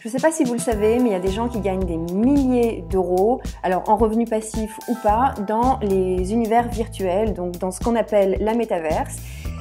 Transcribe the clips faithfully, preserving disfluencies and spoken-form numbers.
Je ne sais pas si vous le savez, mais il y a des gens qui gagnent des milliers d'euros, alors en revenus passifs ou pas, dans les univers virtuels, donc dans ce qu'on appelle la métaverse.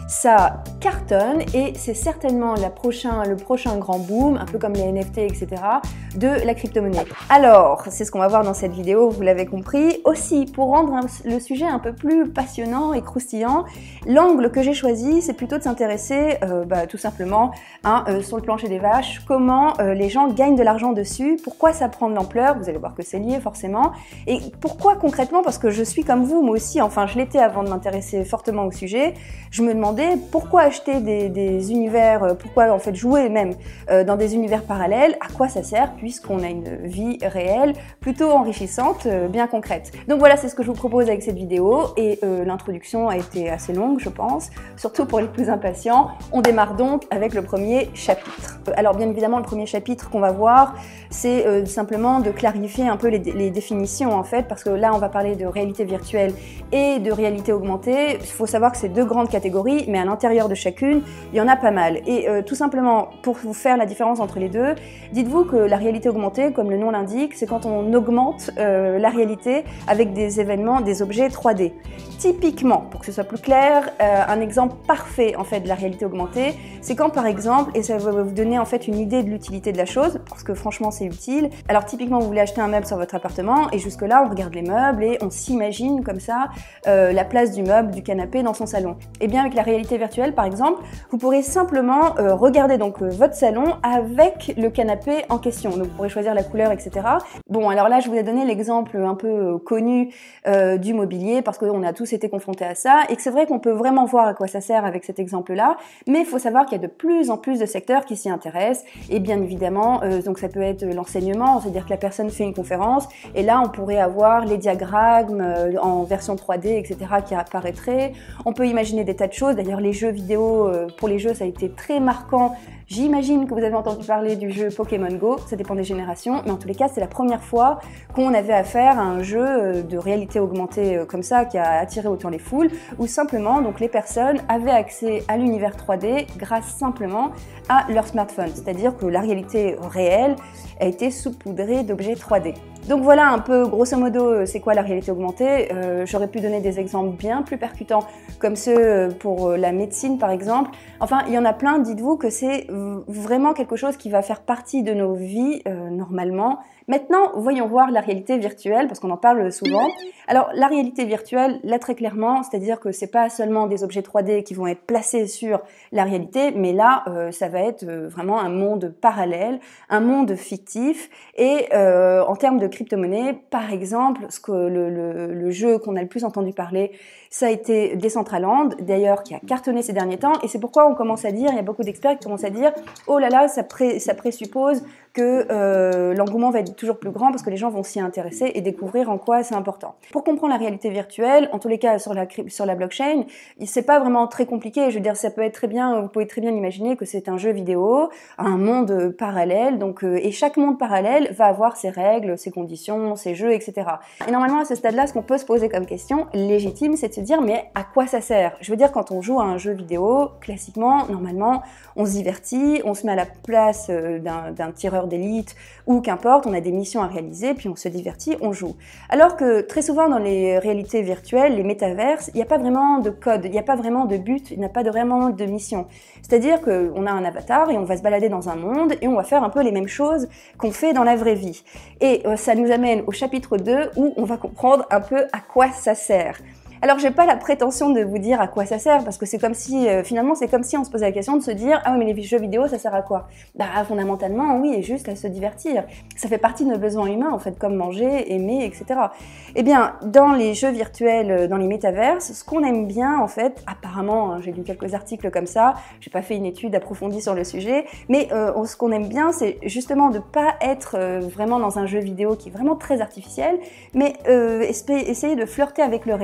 Ça cartonne et c'est certainement la prochain, le prochain grand boom, un peu comme les N F T, et cetera, de la crypto-monnaie. Alors, c'est ce qu'on va voir dans cette vidéo, vous l'avez compris. Aussi, pour rendre un, le sujet un peu plus passionnant et croustillant, l'angle que j'ai choisi, c'est plutôt de s'intéresser euh, bah, tout simplement hein, euh, sur le plancher des vaches, comment euh, les gens gagnent de l'argent dessus, pourquoi ça prend de l'ampleur, vous allez voir que c'est lié forcément, et pourquoi concrètement, parce que je suis comme vous, moi aussi, enfin je l'étais avant de m'intéresser fortement au sujet, je me demandais pourquoi acheter des, des univers, pourquoi en fait jouer même euh, dans des univers parallèles, à quoi ça sert puisqu'on a une vie réelle plutôt enrichissante, euh, bien concrète. Donc voilà, c'est ce que je vous propose avec cette vidéo et euh, l'introduction a été assez longue je pense, surtout pour les plus impatients. On démarre donc avec le premier chapitre. Alors bien évidemment le premier chapitre qu'on va voir c'est euh, simplement de clarifier un peu les, les définitions en fait, parce que là on va parler de réalité virtuelle et de réalité augmentée. Il faut savoir que c'est deux grandes catégories, mais à l'intérieur de chacune, il y en a pas mal. Et euh, tout simplement, pour vous faire la différence entre les deux, dites-vous que la réalité augmentée, comme le nom l'indique, c'est quand on augmente euh, la réalité avec des événements, des objets trois D. Typiquement, pour que ce soit plus clair, euh, un exemple parfait en fait de la réalité augmentée, c'est quand par exemple, et ça va vous donner en fait une idée de l'utilité de la chose, parce que franchement c'est utile. Alors typiquement, vous voulez acheter un meuble sur votre appartement, et jusque là on regarde les meubles et on s'imagine comme ça euh, la place du meuble, du canapé dans son salon. Et bien avec la réalité virtuelle par exemple, vous pourrez simplement euh, regarder donc euh, votre salon avec le canapé en question. Donc vous pourrez choisir la couleur, et cetera. Bon alors là je vous ai donné l'exemple un peu euh, connu euh, du mobilier parce qu'on a tous été confrontés à ça et que c'est vrai qu'on peut vraiment voir à quoi ça sert avec cet exemple-là, mais il faut savoir qu'il y a de plus en plus de secteurs qui s'y intéressent et bien évidemment euh, donc ça peut être l'enseignement, c'est-à-dire que la personne fait une conférence et là on pourrait avoir les diagrammes euh, en version trois D, et cetera qui apparaîtraient. On peut imaginer des tas de choses. D'ailleurs, les jeux vidéo, euh, pour les jeux, ça a été très marquant. J'imagine que vous avez entendu parler du jeu Pokémon Go, ça dépend des générations, mais en tous les cas, c'est la première fois qu'on avait affaire à un jeu de réalité augmentée comme ça, qui a attiré autant les foules, où simplement, donc, les personnes avaient accès à l'univers trois D grâce simplement à leur smartphone. C'est-à-dire que la réalité réelle a été saupoudrée d'objets trois D. Donc voilà un peu, grosso modo, c'est quoi la réalité augmentée. euh, J'aurais pu donner des exemples bien plus percutants, comme ceux pour la médecine par exemple. Enfin, il y en a plein, dites-vous que c'est vraiment quelque chose qui va faire partie de nos vies euh, normalement. Maintenant, voyons voir la réalité virtuelle, parce qu'on en parle souvent. Alors, la réalité virtuelle, là très clairement, c'est-à-dire que c'est pas seulement des objets trois D qui vont être placés sur la réalité, mais là, euh, ça va être euh, vraiment un monde parallèle, un monde fictif. Et euh, en termes de crypto-monnaie, par exemple, ce que le, le, le jeu qu'on a le plus entendu parler, ça a été Decentraland, d'ailleurs qui a cartonné ces derniers temps, et c'est pourquoi on commence à dire, il y a beaucoup d'experts qui commencent à dire, oh là là, ça, pré, ça présuppose que euh, l'engouement va être toujours plus grand parce que les gens vont s'y intéresser et découvrir en quoi c'est important. Pour comprendre la réalité virtuelle, en tous les cas sur la, sur la blockchain, c'est pas vraiment très compliqué. Je veux dire, ça peut être très bien, vous pouvez très bien imaginer que c'est un jeu vidéo, un monde parallèle, donc euh, et chaque monde parallèle va avoir ses règles, ses conditions, ses jeux, et cetera. Et normalement à ce stade-là, ce qu'on peut se poser comme question légitime, c'est de se dire mais à quoi ça sert? Je veux dire, quand on joue à un jeu vidéo, classiquement, normalement, on se divertit, on se met à la place euh, d'un, d'un tireur d'élite ou qu'importe, on a des missions à réaliser, puis on se divertit, on joue. Alors que très souvent dans les réalités virtuelles, les métaverses, il n'y a pas vraiment de code, il n'y a pas vraiment de but, il n'y a pas de, vraiment de mission. C'est-à-dire qu'on a un avatar et on va se balader dans un monde et on va faire un peu les mêmes choses qu'on fait dans la vraie vie. Et euh, ça nous amène au chapitre deux où on va comprendre un peu à quoi ça sert. Alors, j'ai pas la prétention de vous dire à quoi ça sert, parce que c'est comme si, euh, finalement, c'est comme si on se posait la question de se dire « Ah oui, mais les jeux vidéo, ça sert à quoi ?» Bah, fondamentalement, oui, juste à se divertir. Ça fait partie de nos besoins humains, en fait, comme manger, aimer, et cetera. Eh bien, dans les jeux virtuels, dans les métaverses, ce qu'on aime bien, en fait, apparemment, hein, j'ai lu quelques articles comme ça, j'ai pas fait une étude approfondie sur le sujet, mais euh, ce qu'on aime bien, c'est justement de pas être euh, vraiment dans un jeu vidéo qui est vraiment très artificiel, mais euh, essayer de flirter avec le réel, c'est-à-dire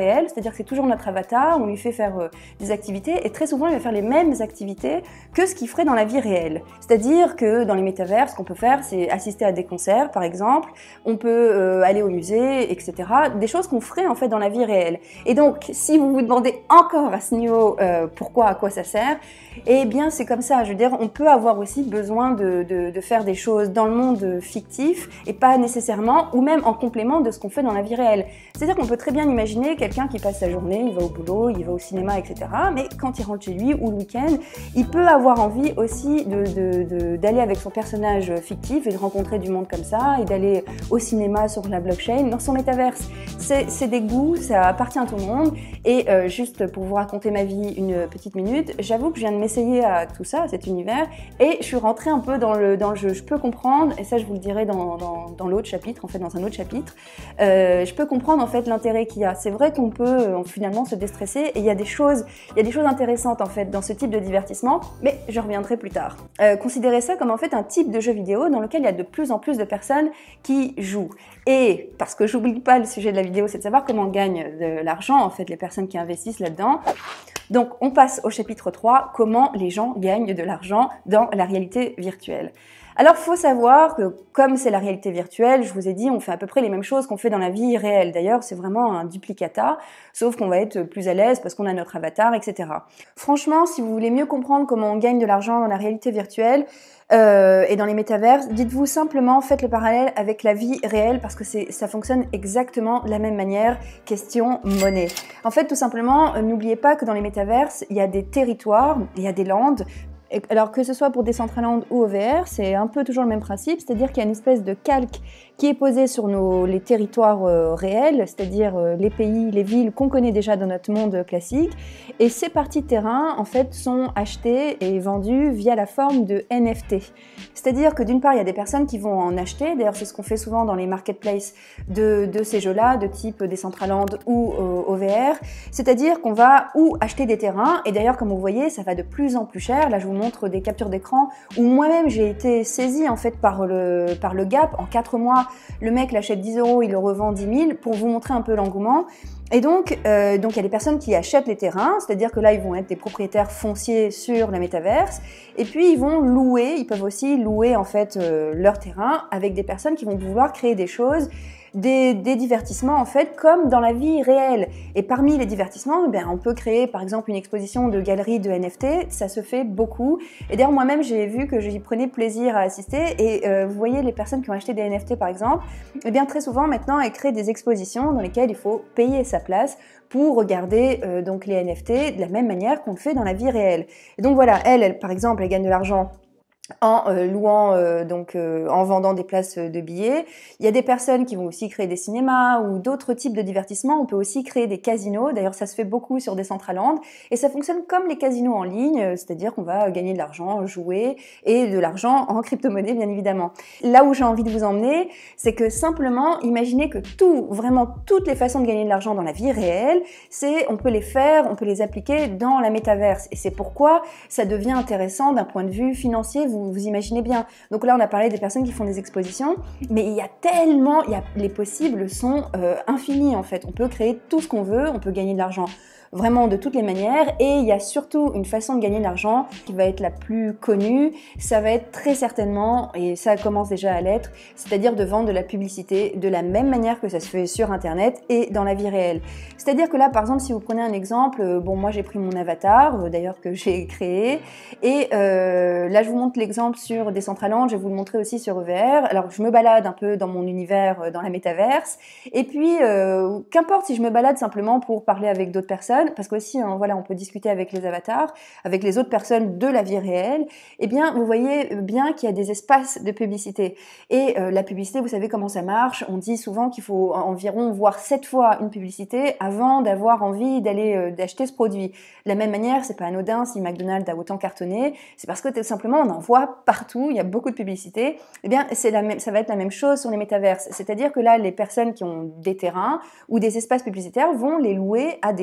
c'est-à-dire que c'est toujours notre avatar, on lui fait faire euh, des activités, et très souvent il va faire les mêmes activités que ce qu'il ferait dans la vie réelle. C'est-à-dire que dans les métavers, ce qu'on peut faire, c'est assister à des concerts, par exemple, on peut euh, aller au musée, et cetera. Des choses qu'on ferait en fait dans la vie réelle. Et donc, si vous vous demandez encore à ce niveau euh, pourquoi, à quoi ça sert, eh bien c'est comme ça. Je veux dire, on peut avoir aussi besoin de, de, de faire des choses dans le monde fictif et pas nécessairement, ou même en complément de ce qu'on fait dans la vie réelle. C'est-à-dire qu'on peut très bien imaginer quelqu'un qui passe sa journée, il va au boulot, il va au cinéma, et cetera. Mais quand il rentre chez lui ou le week-end, il peut avoir envie aussi de, de, de, d'aller avec son personnage fictif et de rencontrer du monde comme ça et d'aller au cinéma sur la blockchain, dans son métaverse. C'est des goûts, ça appartient à tout le monde. Et euh, juste pour vous raconter ma vie une petite minute, j'avoue que je viens de m'essayer à tout ça, à cet univers, et je suis rentrée un peu dans le, dans le jeu. Je peux comprendre, et ça je vous le dirai dans, dans, dans l'autre chapitre, en fait dans un autre chapitre, euh, je peux comprendre en fait l'intérêt qu'il y a. C'est vrai qu'on peut euh, finalement se déstresser, et il y a des choses, il y a des choses intéressantes en fait dans ce type de divertissement, mais je reviendrai plus tard. Euh, considérez ça comme en fait un type de jeu vidéo dans lequel il y a de plus en plus de personnes qui jouent. Et parce que j'oublie pas le sujet de la vidéo, c'est de savoir comment on gagne de l'argent, en fait, les personnes qui investissent là-dedans. Donc, on passe au chapitre trois, comment les gens gagnent de l'argent dans la réalité virtuelle. Alors, faut savoir que comme c'est la réalité virtuelle, je vous ai dit, on fait à peu près les mêmes choses qu'on fait dans la vie réelle. D'ailleurs, c'est vraiment un duplicata, sauf qu'on va être plus à l'aise parce qu'on a notre avatar, et cetera. Franchement, si vous voulez mieux comprendre comment on gagne de l'argent dans la réalité virtuelle, Euh, et dans les métaverses, dites-vous simplement, faites le parallèle avec la vie réelle parce que ça fonctionne exactement de la même manière, question monnaie. En fait, tout simplement, euh, n'oubliez pas que dans les métaverses, il y a des territoires, il y a des landes. Alors que ce soit pour Decentraland ou O V R, c'est un peu toujours le même principe, c'est-à-dire qu'il y a une espèce de calque qui est posé sur nos, les territoires euh, réels, c'est-à-dire euh, les pays, les villes qu'on connaît déjà dans notre monde classique, et ces parties de terrain, en fait, sont achetées et vendues via la forme de N F T. C'est-à-dire que d'une part, il y a des personnes qui vont en acheter, d'ailleurs c'est ce qu'on fait souvent dans les marketplaces de, de ces jeux-là, de type Decentraland ou euh, O V R, c'est-à-dire qu'on va ou acheter des terrains, et d'ailleurs comme vous voyez, ça va de plus en plus cher. Là je vous montre des captures d'écran où moi-même j'ai été saisie en fait par le, par le gap. En quatre mois, le mec l'achète dix euros, il le revend dix mille, pour vous montrer un peu l'engouement. Et donc, euh, donc il y a des personnes qui achètent les terrains, c'est-à-dire que là, ils vont être des propriétaires fonciers sur la métaverse, et puis ils vont louer, ils peuvent aussi louer en fait euh, leur terrain avec des personnes qui vont pouvoir créer des choses, des, des divertissements en fait, comme dans la vie réelle. Et parmi les divertissements, eh bien, on peut créer par exemple une exposition de galeries de N F T, ça se fait beaucoup. Et d'ailleurs, moi-même, j'ai vu que j'y prenais plaisir à assister, et euh, vous voyez, les personnes qui ont acheté des N F T par exemple, eh bien très souvent maintenant, elles créent des expositions dans lesquelles il faut payer sa place pour regarder euh, donc les N F T de la même manière qu'on le fait dans la vie réelle. Et donc voilà, elle, elle par exemple, elle gagne de l'argent en euh, louant, euh, donc euh, en vendant des places de billets. Il y a des personnes qui vont aussi créer des cinémas ou d'autres types de divertissements. On peut aussi créer des casinos. D'ailleurs, ça se fait beaucoup sur Decentraland. Et ça fonctionne comme les casinos en ligne, c'est-à-dire qu'on va gagner de l'argent, jouer, et de l'argent en crypto-monnaie, bien évidemment. Là où j'ai envie de vous emmener, c'est que simplement, imaginez que tout, vraiment toutes les façons de gagner de l'argent dans la vie réelle, c'est, on peut les faire, on peut les appliquer dans la métaverse. Et c'est pourquoi ça devient intéressant d'un point de vue financier. Vous Vous imaginez bien. Donc là, on a parlé des personnes qui font des expositions, mais il y a tellement, il y a, les possibles sont euh, infinis en fait. On peut créer tout ce qu'on veut, on peut gagner de l'argent vraiment de toutes les manières, et il y a surtout une façon de gagner de l'argent qui va être la plus connue, ça va être très certainement, et ça commence déjà à l'être, c'est-à-dire de vendre de la publicité de la même manière que ça se fait sur internet et dans la vie réelle. C'est-à-dire que là, par exemple, si vous prenez un exemple, bon, moi j'ai pris mon avatar, d'ailleurs que j'ai créé, et euh, là je vous montre l'exemple sur Decentraland, je vais vous le montrer aussi sur O V R. Alors je me balade un peu dans mon univers, dans la métaverse, et puis euh, qu'importe si je me balade simplement pour parler avec d'autres personnes, parce qu'aussi, hein, voilà, on peut discuter avec les avatars, avec les autres personnes de la vie réelle, eh bien, vous voyez bien qu'il y a des espaces de publicité. Et euh, la publicité, vous savez comment ça marche, on dit souvent qu'il faut environ voir sept fois une publicité avant d'avoir envie d'aller euh, d'acheter ce produit. De la même manière, c'est pas anodin si McDonald's a autant cartonné, c'est parce que tout simplement, on en voit partout, il y a beaucoup de publicité. Eh bien, c'est la même, ça va être la même chose sur les métaverses. C'est-à-dire que là, les personnes qui ont des terrains ou des espaces publicitaires vont les louer à des, à des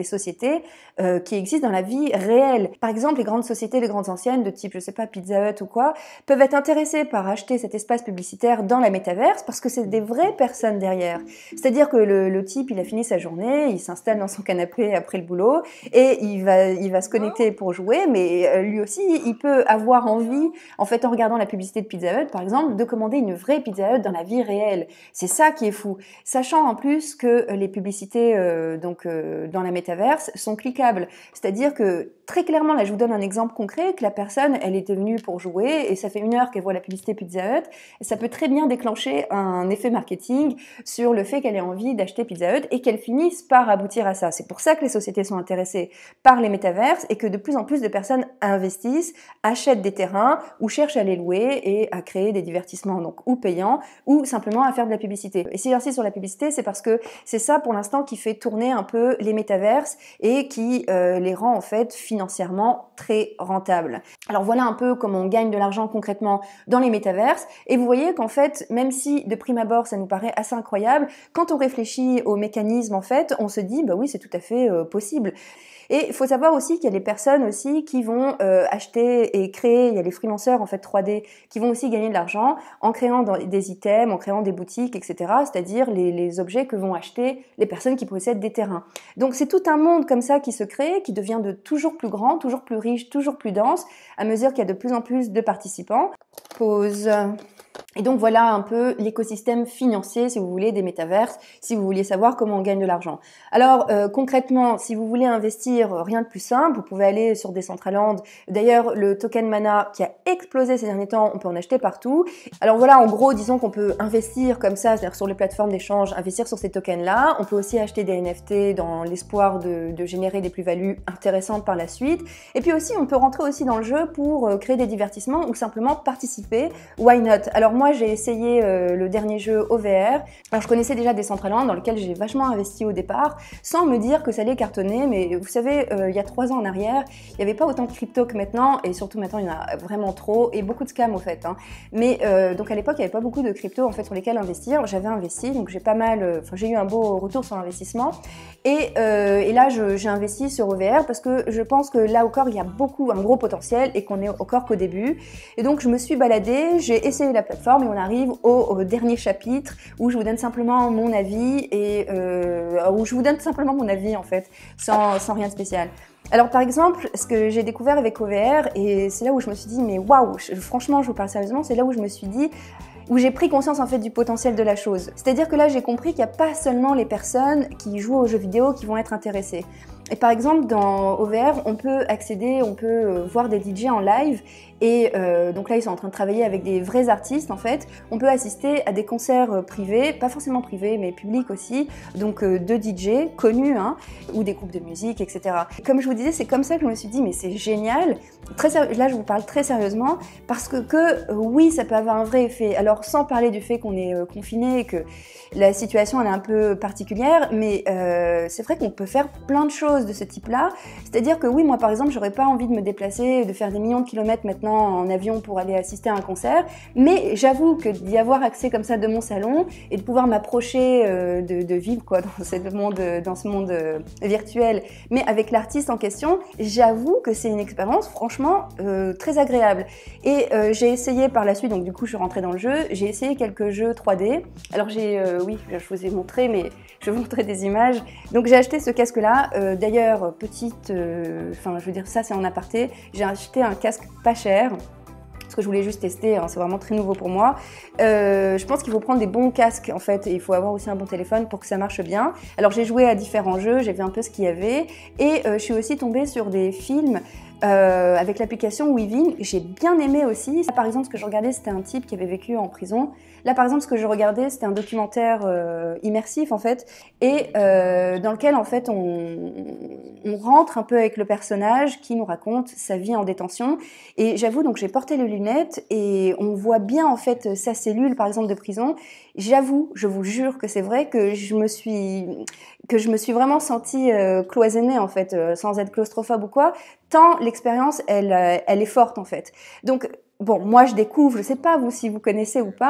sociétés euh, qui existent dans la vie réelle. Par exemple, les grandes sociétés, les grandes anciennes de type, je sais pas, Pizza Hut ou quoi, peuvent être intéressées par acheter cet espace publicitaire dans la métaverse parce que c'est des vraies personnes derrière. C'est-à-dire que le, le type, il a fini sa journée, il s'installe dans son canapé après le boulot et il va, il va se connecter pour jouer, mais lui aussi, il peut avoir envie, en fait, en regardant la publicité de Pizza Hut, par exemple, de commander une vraie Pizza Hut dans la vie réelle. C'est ça qui est fou. Sachant en plus que les publicités euh, donc euh, dans la métaverse sont cliquables. C'est-à-dire que très clairement, là je vous donne un exemple concret, que la personne, elle était venue pour jouer et ça fait une heure qu'elle voit la publicité Pizza Hut, et ça peut très bien déclencher un effet marketing sur le fait qu'elle ait envie d'acheter Pizza Hut et qu'elle finisse par aboutir à ça. C'est pour ça que les sociétés sont intéressées par les métaverses et que de plus en plus de personnes investissent, achètent des terrains ou cherchent à les louer et à créer des divertissements, donc ou payants ou simplement à faire de la publicité. Et si j'insiste sur la publicité, c'est parce que c'est ça pour l'instant qui fait tourner un peu les métaverses et qui euh, les rend en fait financièrement très rentables. Alors voilà un peu comment on gagne de l'argent concrètement dans les métaverses et vous voyez qu'en fait, même si de prime abord ça nous paraît assez incroyable, quand on réfléchit aux mécanismes en fait, on se dit bah oui c'est tout à fait euh, possible. Et il faut savoir aussi qu'il y a des personnes aussi qui vont euh, acheter et créer, il y a les freelanceurs en fait trois D qui vont aussi gagner de l'argent en créant dans, des items, en créant des boutiques, et cetera. C'est-à-dire les, les objets que vont acheter les personnes qui possèdent des terrains. Donc c'est tout un monde comme ça qui se crée, qui devient de toujours plus grand, toujours plus riche, toujours plus dense, à mesure qu'il y a de plus en plus de participants. Pause. Et donc voilà un peu l'écosystème financier, si vous voulez, des métaverses, si vous vouliez savoir comment on gagne de l'argent. Alors euh, concrètement, si vous voulez investir, rien de plus simple, vous pouvez aller sur Decentraland. D'ailleurs, le token Mana qui a explosé ces derniers temps, on peut en acheter partout. Alors voilà, en gros, disons qu'on peut investir comme ça, c'est-à-dire sur les plateformes d'échange, investir sur ces tokens-là. On peut aussi acheter des N F T dans l'espoir de, de générer des plus-values intéressantes par la suite. Et puis aussi, on peut rentrer aussi dans le jeu pour euh, créer des divertissements ou simplement participer. Why not? Alors moi, j'ai essayé euh, le dernier jeu O V R. Alors je connaissais déjà Decentraland dans lequel j'ai vachement investi au départ, sans me dire que ça allait cartonner. Mais vous savez, euh, il y a trois ans en arrière, il n'y avait pas autant de crypto que maintenant, et surtout maintenant il y en a vraiment trop et beaucoup de scams au fait. Hein. Mais euh, donc à l'époque, il n'y avait pas beaucoup de crypto en fait sur lesquels investir. J'avais investi, donc j'ai pas mal, enfin euh, j'ai eu un beau retour sur l'investissement. Et, euh, et là, j'ai investi sur O V R parce que je pense que là encore, il y a beaucoup, un gros potentiel et qu'on est encore qu'au début. Et donc je me suis baladée, j'ai essayé la plateforme et on arrive au, au dernier chapitre où je vous donne simplement mon avis et euh, où je vous donne simplement mon avis en fait, sans, sans rien de spécial. Alors par exemple, ce que j'ai découvert avec O V R, et c'est là où je me suis dit mais waouh, franchement je vous parle sérieusement, c'est là où je me suis dit où j'ai pris conscience en fait du potentiel de la chose. C'est-à-dire que là j'ai compris qu'il n'y a pas seulement les personnes qui jouent aux jeux vidéo qui vont être intéressées. Et par exemple dans O V R, on peut accéder, on peut voir des D J en live et euh, donc là ils sont en train de travailler avec des vrais artistes en fait. On peut assister à des concerts privés, pas forcément privés mais publics aussi, donc euh, de D J connus hein, ou des groupes de musique, et cetera. Et comme je vous disais, c'est comme ça que je me suis dit mais c'est génial. Très là je vous parle très sérieusement parce que, que euh, oui ça peut avoir un vrai effet. Alors sans parler du fait qu'on est euh, confiné et que la situation elle est un peu particulière, mais euh, c'est vrai qu'on peut faire plein de choses de ce type-là. C'est-à-dire que oui, moi par exemple, j'aurais pas envie de me déplacer, de faire des millions de kilomètres maintenant en avion pour aller assister à un concert, mais j'avoue que d'y avoir accès comme ça de mon salon et de pouvoir m'approcher euh, de, de vivre quoi dans ce monde, dans ce monde euh, virtuel, mais avec l'artiste en question, j'avoue que c'est une expérience franchement euh, très agréable. Et euh, j'ai essayé par la suite, donc du coup je suis rentrée dans le jeu, j'ai essayé quelques jeux trois D. Alors j'ai, euh, oui, je vous ai montré, mais je vais vous montrer des images. Donc j'ai acheté ce casque-là. Euh, D'ailleurs, petite, enfin euh, je veux dire ça c'est en aparté, j'ai acheté un casque pas cher. Parce que je voulais juste tester, hein, c'est vraiment très nouveau pour moi. Euh, je pense qu'il faut prendre des bons casques en fait, et il faut avoir aussi un bon téléphone pour que ça marche bien. Alors j'ai joué à différents jeux, j'ai vu un peu ce qu'il y avait, et euh, je suis aussi tombée sur des films euh, avec l'application Weaving. J'ai bien aimé aussi. Là, par exemple, ce que je regardais, c'était un type qui avait vécu en prison. Là, par exemple, ce que je regardais, c'était un documentaire euh, immersif en fait, et euh, dans lequel en fait on, on rentre un peu avec le personnage qui nous raconte sa vie en détention. Et j'avoue, donc j'ai porté les lunettes et on voit bien en fait sa cellule, par exemple, de prison. J'avoue, je vous jure que c'est vrai que je me suis que je me suis vraiment sentie euh, cloisonnée en fait, euh, sans être claustrophobe ou quoi. Tant l'expérience, elle, euh, elle est forte en fait. Donc bon, moi je découvre, je sais pas vous si vous connaissez ou pas.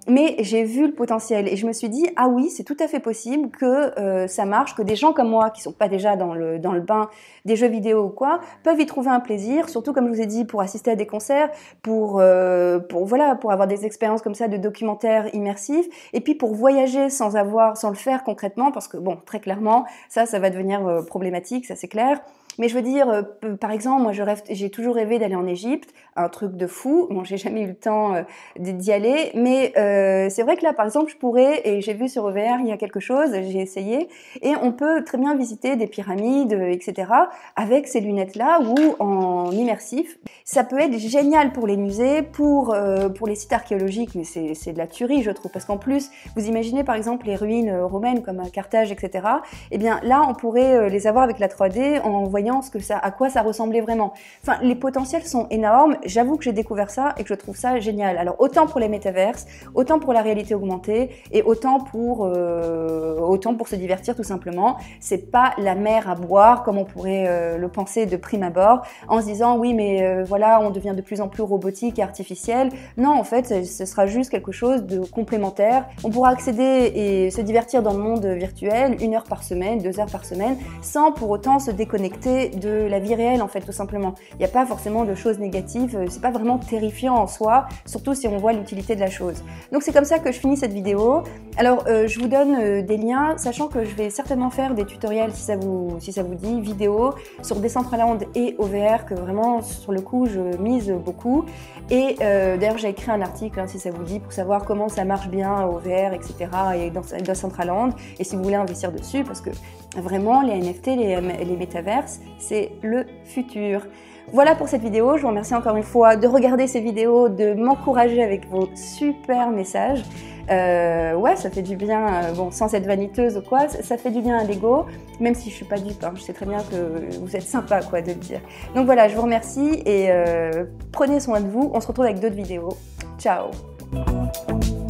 mais j'ai vu le potentiel et je me suis dit ah oui, c'est tout à fait possible que euh, ça marche, que des gens comme moi qui sont pas déjà dans le dans le bain des jeux vidéo ou quoi peuvent y trouver un plaisir, surtout comme je vous ai dit pour assister à des concerts, pour euh, pour voilà pour avoir des expériences comme ça de documentaires immersifs et puis pour voyager sans avoir sans le faire concrètement parce que bon très clairement ça ça va devenir euh, problématique, ça c'est clair. Mais je veux dire, euh, par exemple, moi je rêve, j'ai toujours rêvé d'aller en Égypte, un truc de fou. Bon, j'ai jamais eu le temps euh, d'y aller, mais euh, c'est vrai que là, par exemple, je pourrais, et j'ai vu sur O V R, il y a quelque chose, j'ai essayé, et on peut très bien visiter des pyramides, et cetera, avec ces lunettes-là ou en immersif. Ça peut être génial pour les musées, pour euh, pour les sites archéologiques, mais c'est c'est de la tuerie, je trouve, parce qu'en plus, vous imaginez par exemple les ruines romaines comme à Carthage, et cetera. Eh bien, là, on pourrait les avoir avec la trois D en voyant ce que ça, à quoi ça ressemblait vraiment. Enfin, les potentiels sont énormes. J'avoue que j'ai découvert ça et que je trouve ça génial. Alors, autant pour les métaverses, autant pour la réalité augmentée et autant pour, euh, autant pour se divertir tout simplement. C'est pas la mer à boire comme on pourrait euh, le penser de prime abord en se disant oui, mais euh, voilà, on devient de plus en plus robotique et artificiel. Non, en fait, ce sera juste quelque chose de complémentaire. On pourra accéder et se divertir dans le monde virtuel une heure par semaine, deux heures par semaine, sans pour autant se déconnecter de la vie réelle en fait tout simplement. Il n'y a pas forcément de choses négatives, c'est pas vraiment terrifiant en soi, surtout si on voit l'utilité de la chose. Donc c'est comme ça que je finis cette vidéo. Alors euh, je vous donne euh, des liens, sachant que je vais certainement faire des tutoriels si ça vous, si ça vous dit, vidéo sur Decentraland et O V R que vraiment sur le coup je mise beaucoup. Et euh, d'ailleurs j'ai écrit un article hein, si ça vous dit pour savoir comment ça marche bien O V R et cetera et dans Decentraland et si vous voulez investir dessus parce que vraiment les N F T, les, les métaverses c'est le futur. Voilà pour cette vidéo, je vous remercie encore une fois de regarder ces vidéos, de m'encourager avec vos super messages. Euh, ouais, ça fait du bien, euh, bon, sans être vaniteuse ou quoi, ça, ça fait du bien à l'ego, même si je suis pas dupe, hein, je sais très bien que vous êtes sympa quoi de le dire. Donc voilà, je vous remercie et euh, prenez soin de vous, on se retrouve avec d'autres vidéos. Ciao!